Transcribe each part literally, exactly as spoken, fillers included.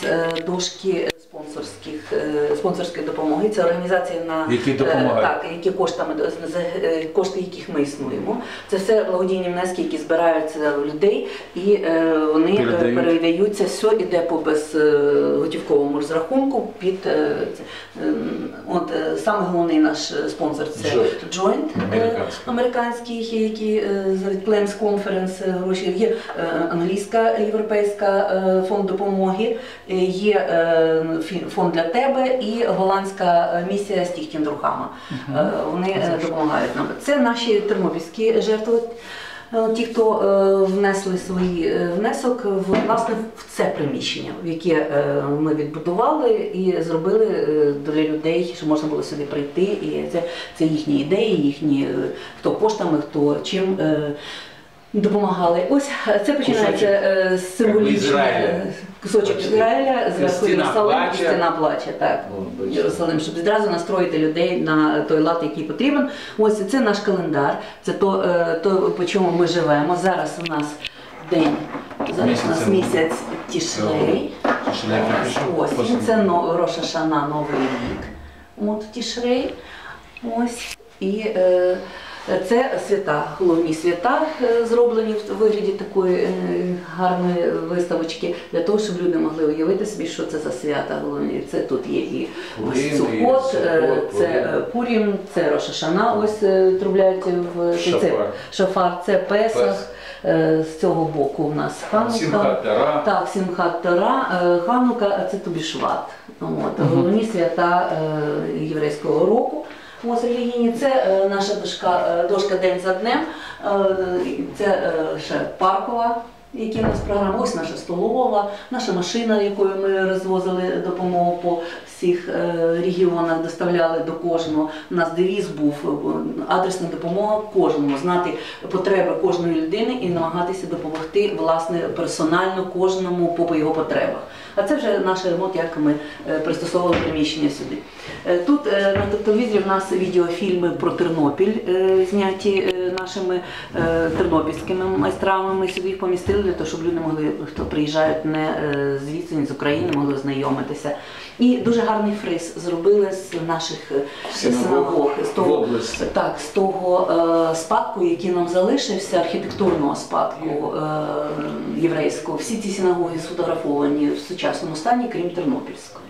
дошки спонсорських, спонсорської допомоги. Це організації, на, які допомагають. Так, які коштами, кошти яких ми існуємо. Це все благодійні внески, які збираються в людей, і вони Передають. передаються, все іде по безготівковому розрахунку під от, саме головний наш спонсор це Joint американський, який від Claims Conference гроші, є англійська європейська фонд допомоги, є фонд для тебе і голландська місія Stichting Рухама. Uh-huh. Вони допомагають нам. Це наші тернопільські жертви. Ті, хто внесли свій внесок в, власне, в це приміщення, в яке ми відбудували і зробили для людей, щоб можна було сюди прийти. І це, це їхні ідеї, їхні, хто коштами, хто чим допомагали. Ось це починається з символічного кусочок Ізраїля, зверху Єрусалим, і стіна плаче, так, Єрусалим, щоб відразу настроїти людей на той лад, який потрібен. Ось це наш календар, це то, то по чому ми живемо. Зараз у нас день, зараз у нас місяць Тішрей, ось, це Рош ха-Шана, Новий рік, от Тішрей, ось, і це свята, головні свята, зроблені в вигляді такої гарної виставочки, для того, щоб люди могли уявити собі, що це за свята головні. Це тут є і Суккот, це Пурім, це Рош ха-Шана, ось трубляють в шофар, це Песах, з цього боку у нас Ханука. Сімхат Тора. Так, Сімхат Тора, Ханука, це Тобішват. Головні свята єврейського року. Ось релігійні, це е, наша дошка, дошка день за днем, е, це е, ще паркова, які у нас програма, ось наша столова, наша машина, якою ми розвозили допомогу по всіх е, регіонах, доставляли до кожного. У нас девіз був адресна допомога кожному, знати потреби кожної людини і намагатися допомогти, власне, персонально кожному по його потребах. А це вже наш ремонт, як ми пристосовували приміщення сюди. Тут на телевізорі в нас відеофільми про Тернопіль, зняті нашими тернопільськими майстрами. Ми сюди їх помістили, для того, щоб люди могли, хто приїжджають не звідси, не з України, могли знайомитися. І дуже гарний фриз зробили з наших синагог, з того, так, з того е, спадку, який нам залишився, архітектурного спадку е, єврейського. Всі ці синагоги сфотографовані в сучасному стані, крім Тернопільської.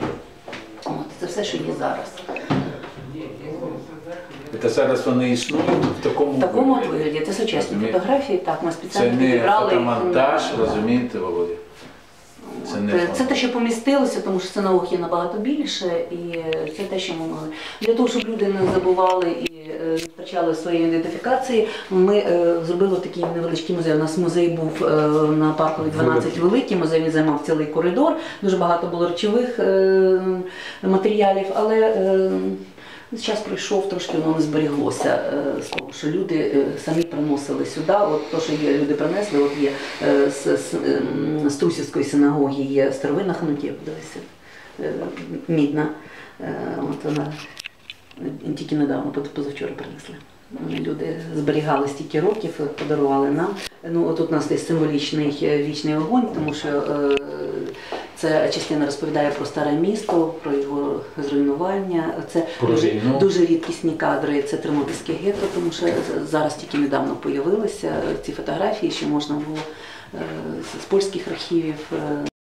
От, це все, що є зараз. Це зараз вони існують в такому, в такому вигляді? вигляді. Це сучасні фотографії, так, ми спеціально підібрали. Це не фотомонтаж, розумієте, Володя? Це, це, це те, що помістилося, тому що синагог є набагато більше, і це те, що ми могли. Для того, щоб люди не забували і не втрачали своєї ідентифікації, ми е, зробили такий невеличкий музей. У нас музей був е, на Парковій дванадцять великий, музей займав цілий коридор, дуже багато було речових е, матеріалів, але е, час пройшов, трошки воно не зберіглося з того, що люди самі приносили сюди. От то, що є, люди принесли, от є з, з, з Трусівської синагоги є старовинна ханукія, подивися, мідна. От вона тільки недавно, позавчора принесли. Люди зберігали стільки років, подарували нам. Ну, от тут у нас є символічний вічний вогонь, тому що е, ця частина розповідає про старе місто, про його зруйнування. Це дуже, дуже рідкісні кадри, це Тернопільське гетто, тому що зараз тільки недавно з'явилися ці фотографії, що можна було е, з польських архівів.